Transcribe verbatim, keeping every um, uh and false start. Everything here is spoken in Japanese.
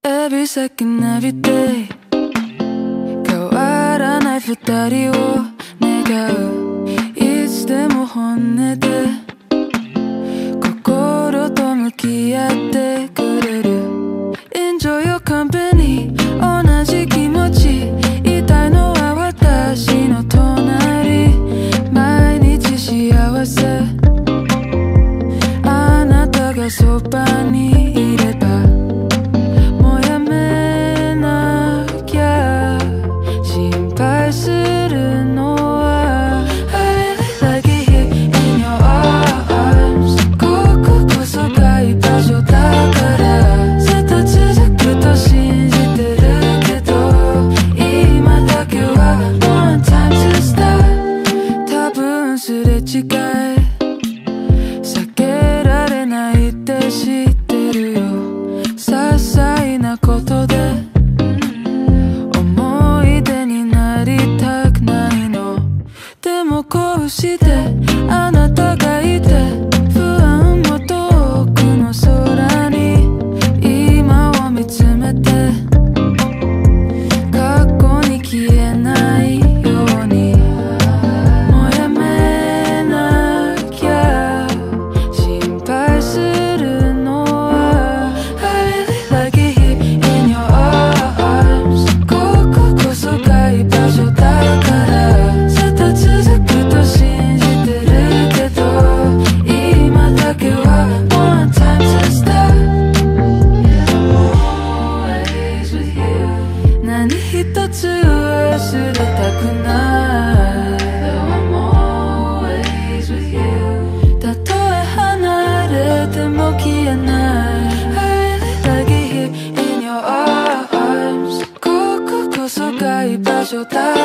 Every second, every day 変わらない二人を願う。いつでも本音で心と向き合ってくれる。 Enjoy your company 同じ気持ち言いたいのは私の隣。毎日幸せあなたがそばにいればもうやめなきゃ心配するのは I really like it here in your arms こここそが居場所だからずっと続くと信じてるけど今だけは One time to start 多分すれ違い避けられないって知ってるよ。些細なことで思い出になりたくないの。でもこうしてあなたがいて不安も遠くの空に今を見つめて過去に消えないようにもうやめなきゃ心配するのは I really like it here in your arms こここそが居場所だからずっと続くと信じてるけど今だけは One time to start Always with you 何一つ忘れたくない I'm always with you たとえ離れても消えない I really like it here in your arms こここそが居場所だ